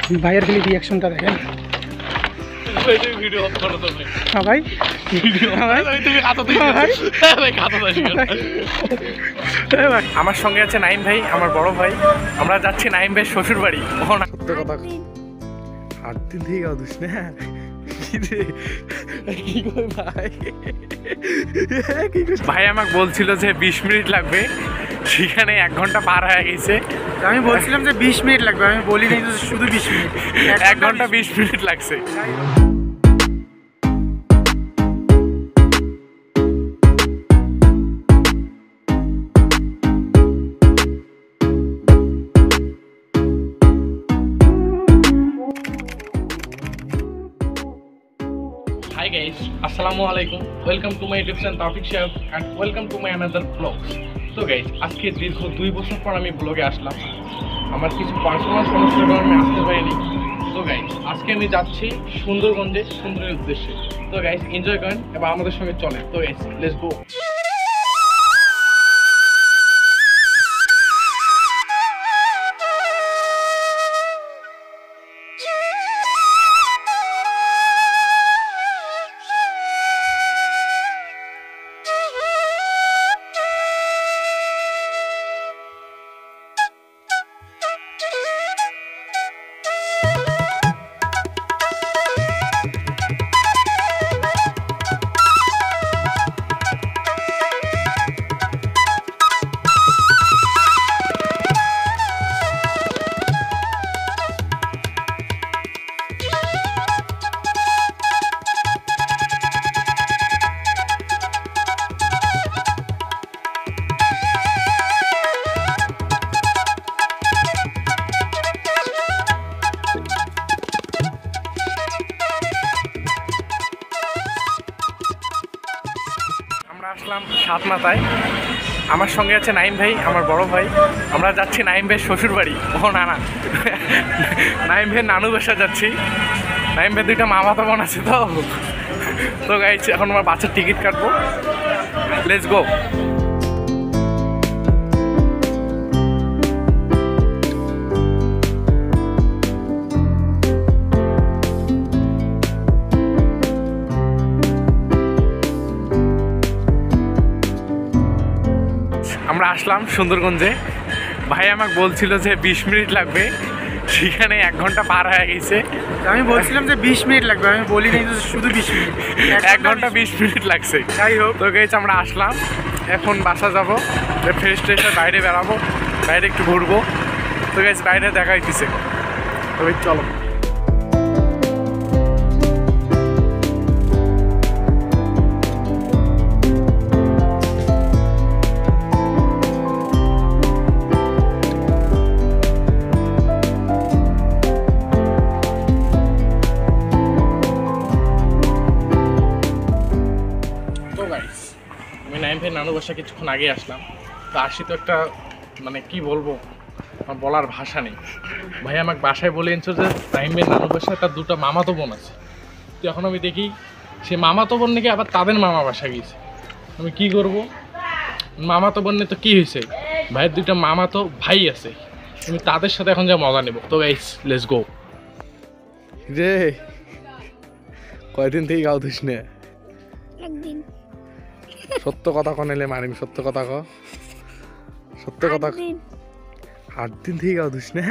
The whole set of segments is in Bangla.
ভাইয়ের খালি রিয়াকশনটা দেখেন। হ্যাঁ ভাই, আমার সঙ্গে আছে নাইম ভাই, আমার বড় ভাই। আমরা যাচ্ছি নাইম ভাই শ্বশুর বাড়ি। সত্য কথা, 8 দিন থেকে গাউদিস না ভাই আমাকে বলছিল যে 20 মিনিট লাগবে, সেখানে 1 ঘন্টা পার হয়ে গেছে। আমি বলছিলাম যে 20 মিনিট লাগবে, আমি বলি নাই শুধু 20 মিনিট, 1 ঘন্টা 20 মিনিট লাগছে। Hi guys, assalamu alaikum. Welcome to my YouTube channel Towfik Sihab and welcome to my another vlog. So guys, আজকে দীর্ঘ 2 বছর পর আমি ব্লগে আসলাম। আমার কিছু পার্সোনাল সমস্যার কারণে আসতে পারিনি। তো গাইস, আজকে আমি যাচ্ছি সুন্দরগঞ্জে সুন্দরের উদ্দেশ্যে। তো গাইস, এনজয় করেন এবং আমাদের সঙ্গে চলেন। তো গাইস, লেটস গো। আসলাম সাত মাথায়। আমার সঙ্গে আছে নাইম ভাই, আমার বড় ভাই। আমরা যাচ্ছি নাইম ভাইয়ের শ্বশুর বাড়ি। ও না, নাইম ভাইয়ের নানু বাসা যাচ্ছি। নাইম ভাইয়ের 2টা মামাতো বোন আছে। তো গাইছি, এখন আমার বাচ্চার টিকিট কাটবো। Let's go. আমরা আসলাম সুন্দরগঞ্জে। ভাই আমাকে বলছিল যে 20 মিনিট লাগবে, সেখানে 1 ঘন্টা পার হয়ে গেছে। আমি বলছিলাম যে 20 মিনিট লাগবে, আমি বলি নাই শুধু 20 মিনিট, 1 ঘন্টা 20 মিনিট লাগছে। যাই হোক, তো গাইস, আমরা আসলাম, এখন বাসা যাবো, ফ্রেশ ট্রেশ বাইরে বেরাবো, বাইরে একটু ঘুরবো। তো গাইস, বাইরে দেখা হইতেছে। তবে চলো। আমি নাইম ভাইয়ের নানু বাসা কিছুক্ষণ আগে আসলাম। তো আসি তো একটা মানে কি বলবো, আমার বলার ভাষা নেই। ভাই আমাকে বাসায় বলে এনেছো যে নাইম ভাইয়ের নানু বাসায় তার 2টা মামাতো বোন আছে। তো এখন আমি দেখি সে মামাতো বোন নাকি আবার তাদের মামা বাসা গিয়েছে। আমি কি করব? মামাতো বোন নিয়ে তো কী হয়েছে, ভাইয়ের 2টা মামাতো ভাই আছে, আমি তাদের সাথে এখন যা মজা নেব। তো গাইস, লেটস গো। রে কয়দিন থেকে গাউদিস না? একদিন। সত্য কথা কনেলে মারিম, সত্য কথা ক, সত্য কথা। 8 দিন থেকে গাউদিস না?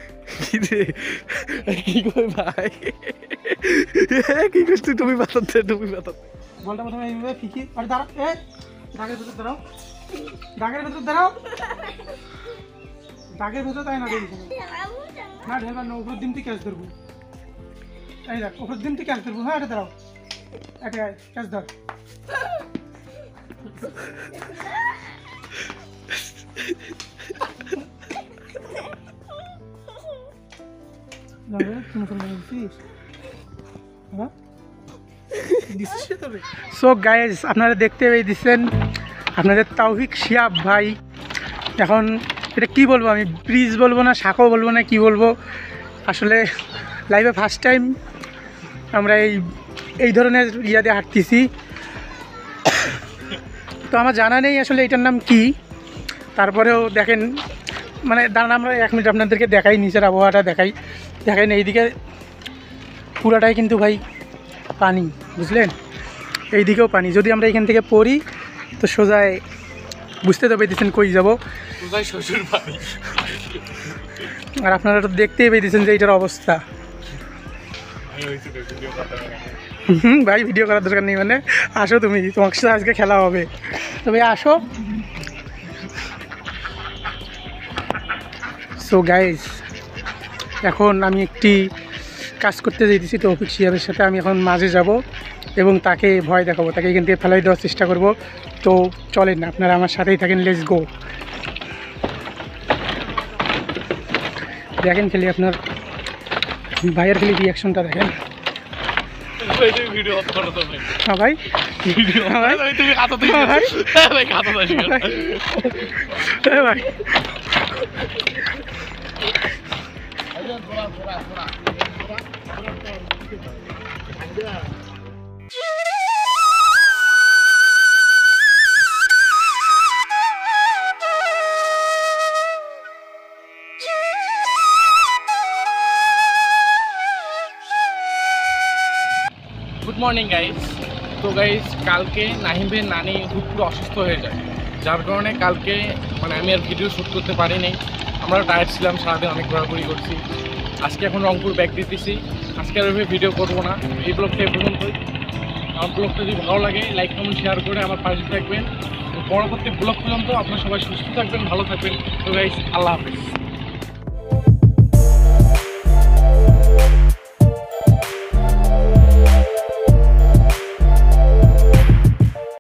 কি কই ভাই, কি করছিস? তুমি বাতাতে, তুমি বাতাতে। বলটা প্রথমে এইভাবে ফিকি, আরে দাঁড়াও, দাগের ভিতর দাঁড়াও, দাগের ভিতর দাঁড়াও, দাগের ভিতর তাই না দেখি না ঢেলবার না, উপর দিন থেকে ক্যাচ ধরবো। এই দেখ, উপর দিন থেকে ক্যাচ ধরবো। হ্যাঁ, এটা দাঁড়াও, এটা ক্যাচ ধর। সো গাইজ, আপনারা দেখতে পেয়ে দিচ্ছেন আপনাদের তাওফিক সিহাব ভাই। এখন এটা কি বলবো, আমি ব্রিজ বলবো না, শাখো বলবো না, কি বলবো আসলে। লাইফে ফার্স্ট টাইম আমরা এই ধরনের ইয়াতে হাঁটতেছি। তো আমার জানা নেই আসলে এটার নাম কি। তারপরেও দেখেন মানে দাঁড়ান আমরা 1 মিনিট আপনাদেরকে দেখাই, নিচের আবহাওয়াটা দেখাই না। এইদিকে পুরাটাই কিন্তু ভাই পানি, বুঝলেন, এইদিকেও পানি। যদি আমরা এখান থেকে পড়ি তো সোজায় বুঝতে তো পেরেছেন কই যাব, সোজাই শ্বশুর বাড়ি। আর আপনারা তো দেখতেই পেয়েছেন যে এইটার অবস্থা। ভাই ভিডিও করার দরকার নেই, মানে আসো তুমি, তোমার সাথে আজকে খেলা হবে, তবে আসো। সো গাইজ, এখন আমি একটি কাজ করতে যেতেছি তৌফিক সিহাবের সাথে। আমি এখন মাঝে যাব এবং তাকে ভয় দেখাবো, তাকে এখান থেকে ফেলাই দেওয়ার চেষ্টা করব। তো চলেন, আপনারা আমার সাথেই থাকেন, লেটস গো। দেখেন খালি আপনার ভাইয়ের খালি রিয়াকশনটা দেখেন। হ্যাঁ ভাই, ভাই গুড মর্নিং গাইস। তো গাইস, কালকে নাহিমের নানি হুট করে অসুস্থ হয়ে যায়, যার কারণে কালকে মানে আমি আর ভিডিও শ্যুট করতে পারিনি। আমরা টায়ার্ড ছিলাম, সারাদিন অনেক ঘোরাঘুরি করছি। আজকে এখন রংপুর ব্যাক দিতেছি, আজকে আর ভিডিও করবো না। এই ব্লগটা এই পর্যন্তই। আমার ব্লগটা যদি ভালো লাগে লাইক কমেন্ট শেয়ার করে আমার পাশে থাকবেন। পরবর্তী ব্লগ পর্যন্ত আপনারা সবাই সুস্থ থাকবেন, ভালো থাকবেন। তো গাইস, আল্লাহ হাফিজ।